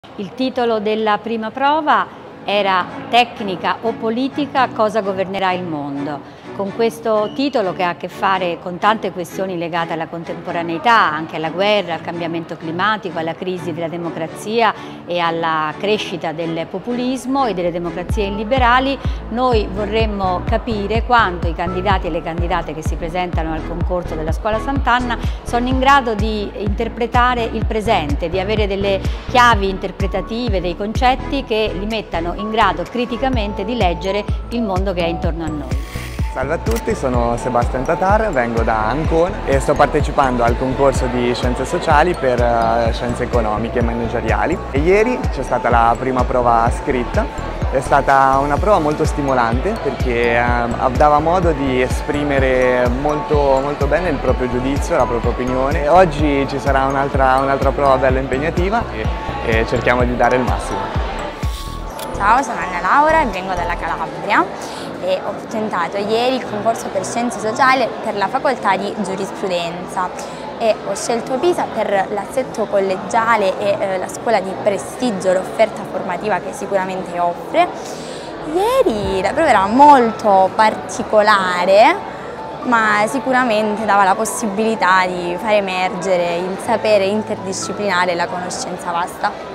Il titolo della prima prova era Tecnica o politica, cosa governerà il mondo? Con questo titolo, che ha a che fare con tante questioni legate alla contemporaneità, anche alla guerra, al cambiamento climatico, alla crisi della democrazia e alla crescita del populismo e delle democrazie illiberali, noi vorremmo capire quanto i candidati e le candidate che si presentano al concorso della Scuola Sant'Anna sono in grado di interpretare il presente, di avere delle chiavi interpretative, dei concetti che li mettano in grado criticamente di leggere il mondo che è intorno a noi. Salve a tutti, sono Sebastian Tatar, vengo da Ancona e sto partecipando al concorso di Scienze Sociali per Scienze Economiche e Manageriali. E ieri c'è stata la prima prova scritta, è stata una prova molto stimolante perché dava modo di esprimere molto bene il proprio giudizio, la propria opinione. Oggi ci sarà un'altra prova bella impegnativa e cerchiamo di dare il massimo. Ciao, sono Anna Laura e vengo dalla Calabria e ho tentato ieri il concorso per Scienze Sociali per la facoltà di Giurisprudenza e ho scelto Pisa per l'assetto collegiale e la scuola di prestigio, l'offerta formativa che sicuramente offre. Ieri la prova era molto particolare, ma sicuramente dava la possibilità di far emergere il sapere interdisciplinare e la conoscenza vasta.